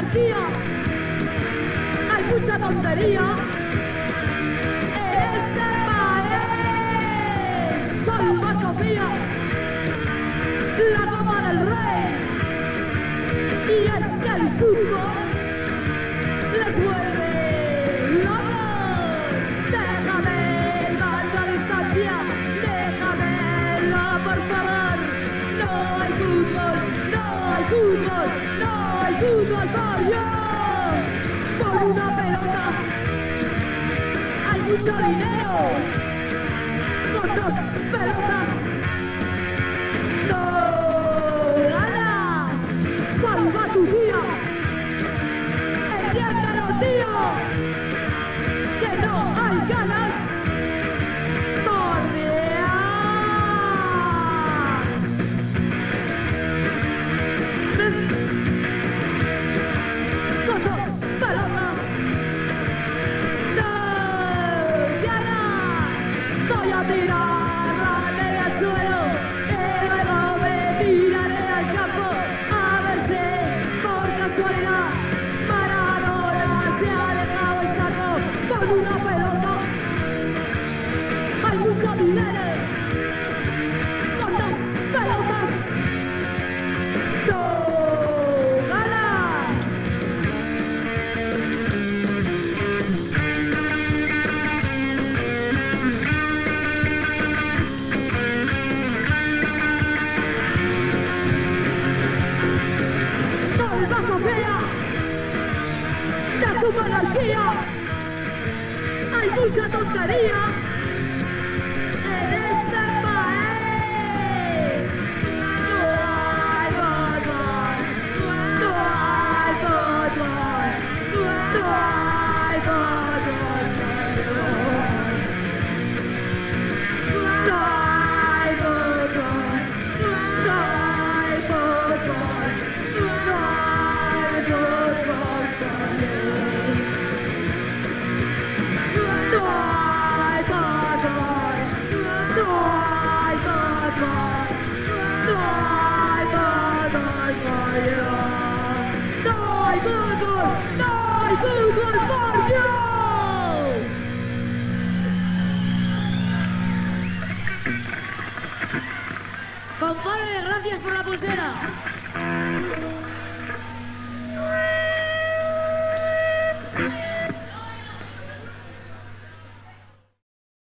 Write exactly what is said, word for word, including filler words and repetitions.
monarquía, hay mucha tontería en este país. Salva Sofía, la dama del rey, y es que el fútbol les vuelve locos. Déjame larga distancia, déjamelo por favor. No hay fútbol, no hay fútbol, no hay fútbol por yo. Por una pelota hay mucho dinero, por dos pelotas no gana. Salva tu día, entiéndelo tío, que no hay ganas por Real. Con dos pelotas no gana. Voy a tirarla del suelo y luego me tiraré al campo a ver si por casualidad Maradona se ha dejado el saco. Con una pelota hay mucho dinero, con dos pelotas no gana. Salva Sofía, de su monarquía, hay mucha tontería en este país. No hay fútbol, no hay fútbol, no hay fútbol, no hay fútbol, no hay fútbol, no hay fútbol. No hay fútbol, no hay fútbol, no hay fútbol por yo. No hay fútbol, no hay fútbol por yo. Compadre, gracias por la pulsera.